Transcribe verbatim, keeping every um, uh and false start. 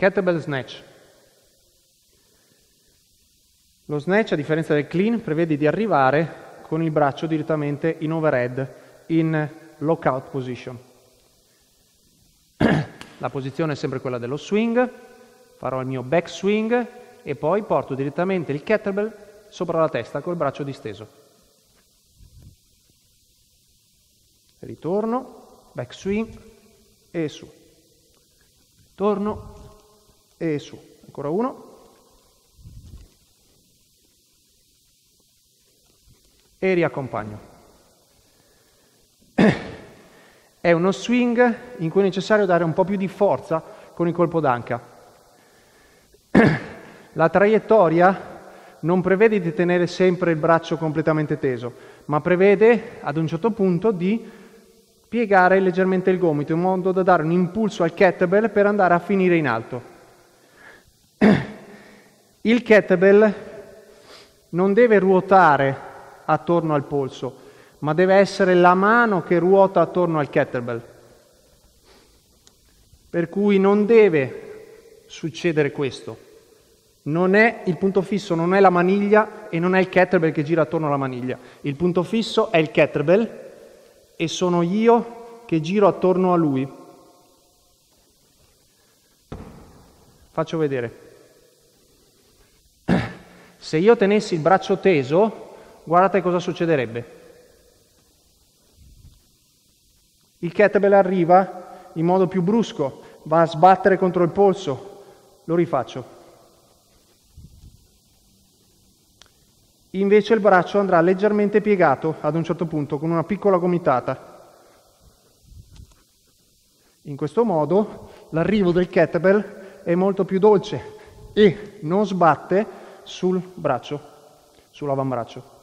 Kettlebell snatch. Lo snatch, a differenza del clean, prevede di arrivare con il braccio direttamente in overhead, in lockout position. La posizione è sempre quella dello swing, farò il mio back swing e poi porto direttamente il kettlebell sopra la testa col braccio disteso. Ritorno, back swing e su. Torno e su. Ancora uno. E riaccompagno. È uno swing in cui è necessario dare un po' più di forza con il colpo d'anca. La traiettoria non prevede di tenere sempre il braccio completamente teso, ma prevede ad un certo punto di piegare leggermente il gomito in modo da dare un impulso al kettlebell per andare a finire in alto. Il kettlebell non deve ruotare attorno al polso, ma deve essere la mano che ruota attorno al kettlebell. Per cui non deve succedere questo. Non è il punto fisso, non è la maniglia e non è il kettlebell che gira attorno alla maniglia. Il punto fisso è il kettlebell e sono io che giro attorno a lui. Faccio vedere. Se io tenessi il braccio teso, guardate cosa succederebbe. Il kettlebell arriva in modo più brusco, va a sbattere contro il polso. Lo rifaccio. Invece il braccio andrà leggermente piegato ad un certo punto, con una piccola gomitata. In questo modo l'arrivo del kettlebell è molto più dolce e non sbatte sul braccio, sull'avambraccio.